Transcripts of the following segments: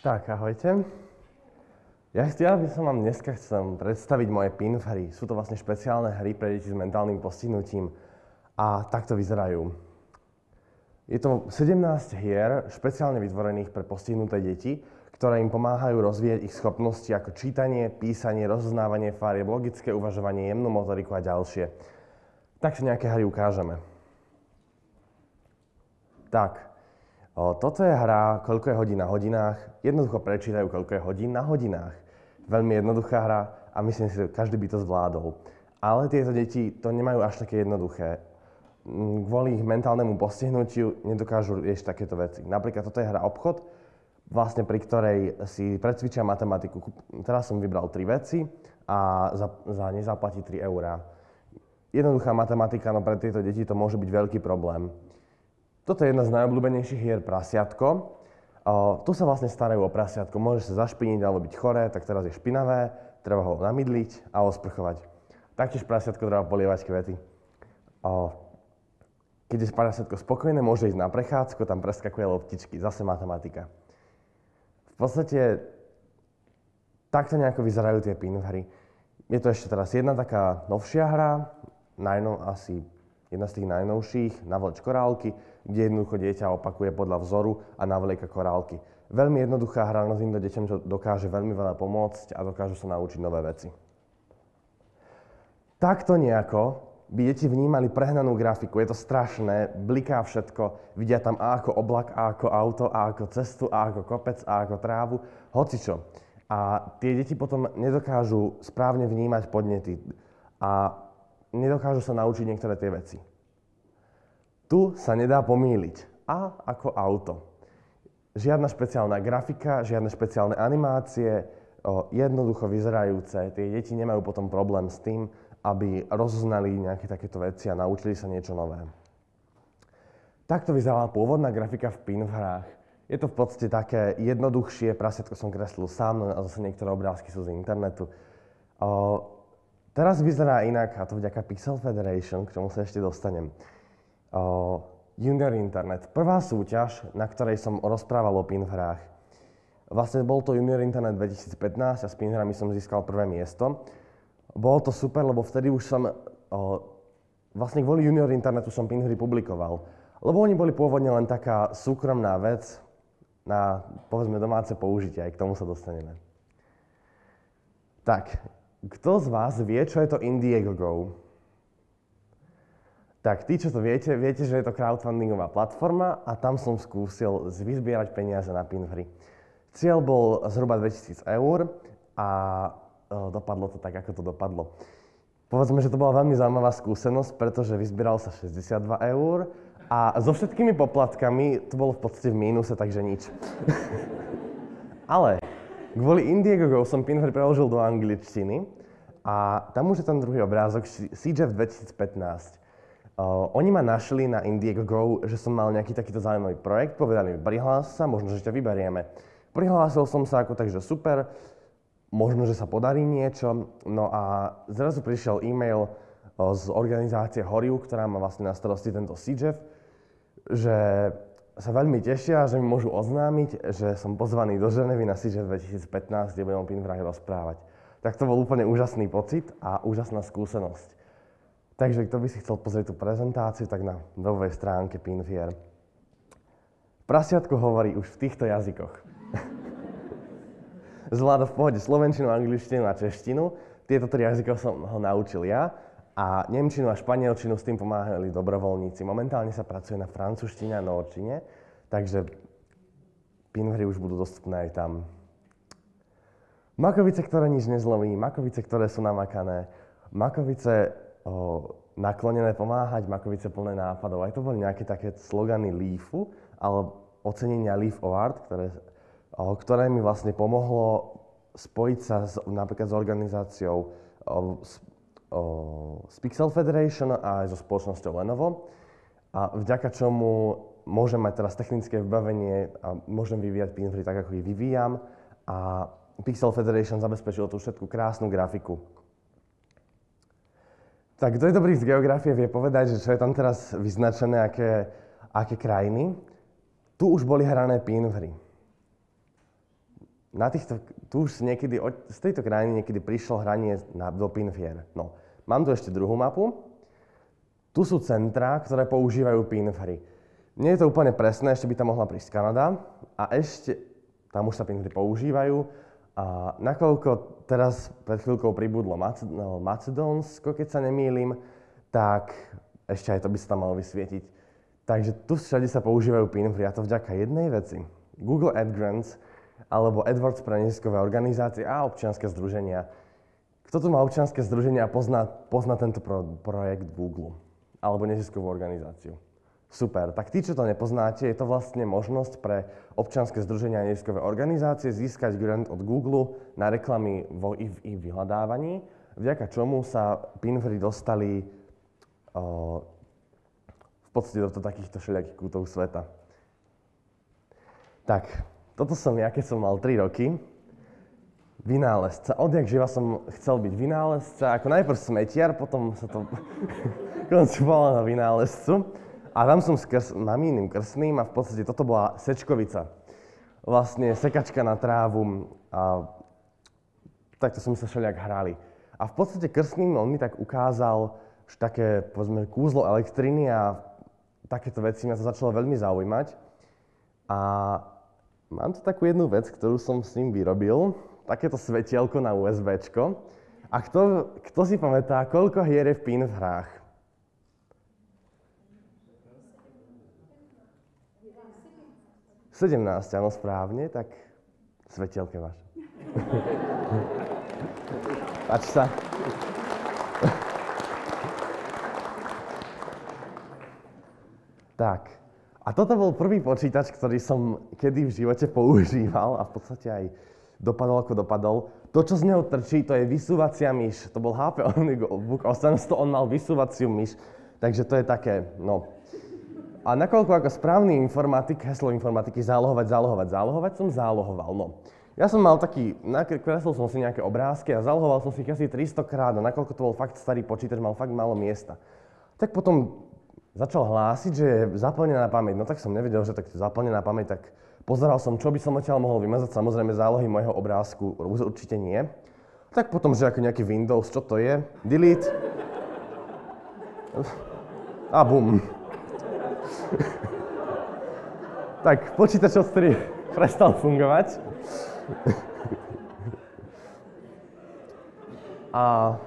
Tak, ahojte. Ja by som vám dneska chcel predstaviť moje PIN hry. Sú to vlastne špeciálne hry pre deti s mentálnym postihnutím a takto vyzerajú. Je to 17 hier špeciálne vytvorených pre postihnuté deti, ktoré im pomáhajú rozvíjať ich schopnosti ako čítanie, písanie, rozoznávanie farieb, logické uvažovanie, jemnú motoriku a ďalšie. Tak si nejaké hry ukážeme. Tak, toto je hra, koľko je hodín na hodinách. Jednoducho prečítajú, koľko je hodín na hodinách. Veľmi jednoduchá hra a myslím si, že každý by to zvládol. Ale tieto deti to nemajú až také jednoduché. Kvôli ich mentálnemu postihnutiu nedokážu riešiť takéto veci. Napríklad toto je hra obchod, vlastne pri ktorej si precvičia matematiku. Teraz som vybral 3 veci a za ne zaplatí 3 eurá. Jednoduchá matematika, no pre tieto deti to môže byť veľký problém. Toto je jedna z najobľúbenejších hier Prasiatko. Tu sa vlastne starajú o prasiatko. Môže sa zašpiniť alebo byť choré, tak teraz je špinavé, treba ho namydliť a osprchovať. Taktiež prasiatko treba polievať kvety. Keď je prasiatko spokojné, môže ísť na prechádzku, tam preskakuje loptičky, zase matematika. V podstate takto nejako vyzerajú tie PIN hry. Je to ešte teraz jedna taká novšia hra, asi jedna z tých najnovších, Navleč korálky, kde jednoducho dieťa opakuje podľa vzoru a navlieka korálky. Veľmi jednoduchá hra, no týmto deťom čo dokáže veľmi veľa pomôcť a dokážu sa naučiť nové veci. Takto nejako by deti vnímali prehnanú grafiku. Je to strašné, bliká všetko, vidia tam A ako oblak, A ako auto, A ako cestu, A ako kopec, A ako trávu, hocičo. A tie deti potom nedokážu správne vnímať podnety a nedokážu sa naučiť niektoré tie veci. Tu sa nedá pomýliť. A ako auto. Žiadna špeciálna grafika, žiadne špeciálne animácie, jednoducho vyzerajúce. Tie deti nemajú potom problém s tým, aby rozoznali nejaké takéto veci a naučili sa niečo nové. Takto vyzerala pôvodná grafika v PIN hrách. Je to v podstate také jednoduchšie, prasiatko som kreslil sám, no a zase niektoré obrázky sú z internetu. Teraz vyzerá inak, a to vďaka Pixel Federation, k čomu sa ešte dostanem. Junior Internet. Prvá súťaž, na ktorej som rozprával o PIN hrách. Vlastne bol to Junior Internet 2015 a s PIN hrami som získal prvé miesto. Bolo to super, lebo vtedy už som, vlastne kvôli Junior Internetu som PIN hry publikoval. Lebo oni boli pôvodne len taká súkromná vec na, povedzme, domáce použitie, aj k tomu sa dostaneme. Tak, kto z vás vie, čo je to Indiegogo? Tak, tí, čo to viete, že je to crowdfundingová platforma a tam som skúsil vyzbierať peniaze na PIN hry. Cieľ bol zhruba 2000 eur a dopadlo to tak, ako to dopadlo. Povedzme, že to bola veľmi zaujímavá skúsenosť, pretože vyzbieral sa 62 eur a so všetkými poplatkami to bolo v podstate v mínuse, takže nič. Ale kvôli Indiegogo som PIN hry preložil do angličtiny a tam už je ten druhý obrázok, CJF 2015. Oni ma našli na Indiegogo, že som mal nejaký takýto zaujímavý projekt, povedali mi, prihlás sa, možno, že ťa vyberieme. Prihlásil som sa ako takže super, možno, že sa podarí niečo, no a zrazu prišiel e-mail z organizácie Horiu, ktorá má vlastne na starosti tento CJF, že sa veľmi tešia, že mi môžu oznámiť, že som pozvaný do Ženevy na CJF 2015, kde budem o PIN hrách rozprávať. Tak to bol úplne úžasný pocit a úžasná skúsenosť. Takže kto by si chcel pozrieť tú prezentáciu, tak na webovej stránke PINvier. Prasiatko hovorí už v týchto jazykoch. Zvláda v pohode slovenčinu, angličtinu a češtinu. Tieto 3 jazyky som ho naučil ja a nemčinu a španielčinu s tým pomáhali dobrovoľníci. Momentálne sa pracuje na francúzštine a norčine, takže PIN hry už budú dostupné aj tam. Makovice, ktoré nič nezlomí, makovice, ktoré sú namakané, makovice naklonené pomáhať, makovice plné nápadov. Aj to boli nejaké také slogany Leafu, ale ocenenia Leaf Award, ktoré mi vlastne pomohlo spojiť sa napríklad s organizáciou z Pixel Federation a aj so spoločnosťou Lenovo. A vďaka čomu môžem mať teraz technické vybavenie a môžem vyvíjať PIN hry tak, ako ich vyvíjam. A Pixel Federation zabezpečilo tú všetku krásnu grafiku. Tak kto je dobrý z geografie, vie povedať, že čo je tam teraz vyznačené, aké krajiny. Tu už boli hrané PIN hry. tu už niekedy, z tejto krajiny niekedy prišlo hranie do Pinfier. No, mám tu ešte druhú mapu. Tu sú centrá, ktoré používajú Pinfry. Nie je to úplne presné, ešte by tam mohla prísť Kanada. A ešte, tam už sa Pinfry používajú. A nakoľko teraz pred chvíľkou pribudlo Macedónsko, keď sa nemýlim, tak ešte aj to by sa tam malo vysvietiť. Takže tu všade sa používajú Pinfry a to vďaka jednej veci. Google AdGrants alebo AdWords pre neziskové organizácie a občianske združenia. Kto tu má občianske združenia a pozná tento projekt Google alebo neziskovú organizáciu? Super. Tak tí, čo to nepoznáte, je to vlastne možnosť pre občianske združenia a neziskové organizácie získať grant od Google na reklamy v ich vyhľadávaní, vďaka čomu sa Pinfry dostali v podstate do takýchto všelijakých kútov sveta. Tak. Toto som ja, keď som mal 3 roky. Vynálezca. Odjak živa som chcel byť vynálezca. Ako najprv smetiar, potom sa to koncipovalo na vynálezcu. A tam som s mamínnym krstným a v podstate toto bola sečkovica. Vlastne sekačka na trávu a takto sme sa všelijak hrali. A v podstate krstným on mi tak ukázal také, povedzme, kúzlo elektriny a takéto veci ma to začalo veľmi zaujímať. A mám tu takú jednu vec, ktorú som s ním vyrobil, takéto svetielko na USBčko. A kto si pamätá, koľko hier je v Pinfrách? 17, áno, správne, tak svetielke máš. Páči sa. Tak. A toto bol prvý počítač, ktorý som kedy v živote používal a v podstate aj dopadol ako dopadol. To, čo z neho trčí, to je vysúvacia myš. To bol HP Book 800, on mal vysúvaciu myš. Takže to je také, no. A nakoľko ako správny informatik, heslo informatiky zálohovať, som zálohoval, no. Ja som mal taký, kreslil som si nejaké obrázky a zálohoval som si ich asi 300 krát a nakoľko to bol fakt starý počítač, mal fakt málo miesta. Tak potom začal hlásiť, že je zaplnená pamäť. No tak som nevedel, že tak je zaplnená pamäť, tak pozeral som, čo by som odtiaľ mohol vymazať. Samozrejme zálohy môjho obrázku určite nie. Tak potom, že ako nejaký Windows, čo to je? Delete. A bum. Tak počítač odtedy prestal fungovať. A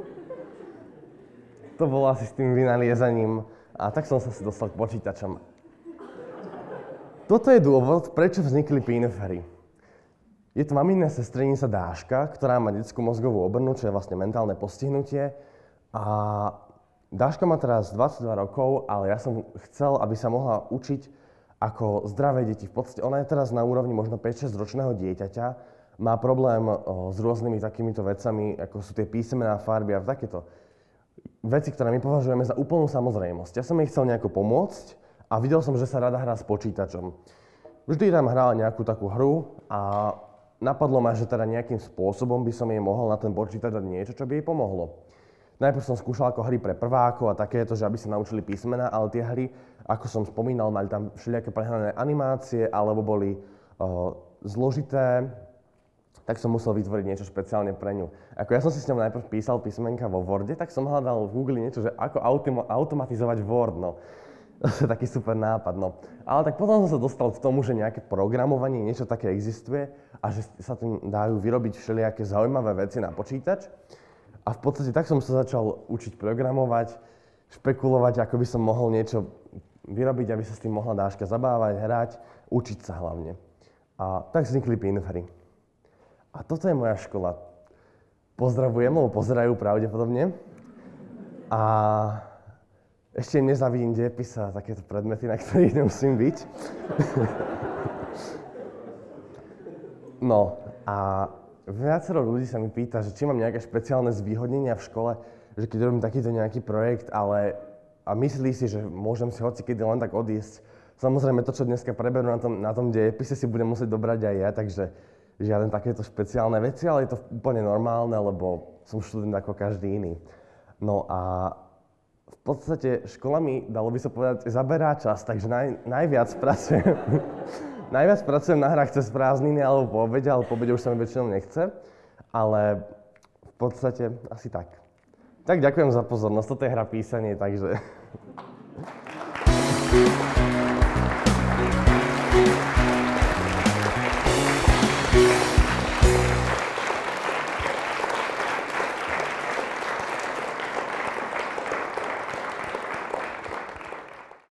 to bolo asi s tým vynaliezaním. A tak som sa si dostal k počítačom. Toto je dôvod, prečo vznikli Pinfry. Je to maminná sestrenica Dáška, ktorá má detskú mozgovú obrnu, čo je vlastne mentálne postihnutie. A Dáška má teraz 22 rokov, ale ja som chcel, aby sa mohla učiť ako zdravé deti. V podstate ona je teraz na úrovni možno 5-6 ročného dieťaťa. Má problém s rôznymi takýmito vecami, ako sú tie písmená, farby a takéto veci, ktoré my považujeme za úplnú samozrejmosť. Ja som jej chcel nejako pomôcť a videl som, že sa rada hrá s počítačom. Vždy tam hral nejakú takú hru a napadlo ma, že teda nejakým spôsobom by som jej mohol na ten počítač dať niečo, čo by jej pomohlo. Najprv som skúšal ako hry pre prvákov a takéto, že aby sa naučili písmena, ale tie hry, ako som spomínal, mali tam všelijaké prehnané animácie alebo boli zložité, tak som musel vytvoriť niečo špeciálne pre ňu. Ako ja som si s ňou najprv písal písmenka vo Worde, tak som hľadal v Google niečo, že ako automatizovať Word, no. To je taký super nápad, no. Ale tak potom som sa dostal k tomu, že nejaké programovanie, niečo také existuje a že sa tým dajú vyrobiť všelijaké zaujímavé veci na počítač. A v podstate tak som sa začal učiť programovať, špekulovať, ako by som mohol niečo vyrobiť, aby sa s tým mohla Dáška zabávať, hrať, učiť sa hlavne. A tak vznikli Pinfry. A toto je moja škola. Pozdravujem, lebo pozerajú pravdepodobne. A ešte nezavidím dejepis a takéto predmety, na ktorých nemusím byť. No a viacero ľudí sa mi pýta, že či mám nejaké špeciálne zvýhodnenia v škole, že keď robím takýto nejaký projekt, a myslí si, že môžem si hocikedy len tak odísť. Samozrejme to, čo dneska preberú na tom dejepise, si budem musieť dobrať aj ja, takže žiaden takéto špeciálne veci, ale je to úplne normálne, lebo som študent ako každý iný. No a v podstate škola mi, dalo by sa povedať, zaberá čas, takže najviac pracujem Najviac pracujem na hrách cez prázdniny alebo po obede už sa mi väčšinou nechce, ale v podstate asi tak. Tak ďakujem za pozornosť, toto je hra písanie, takže...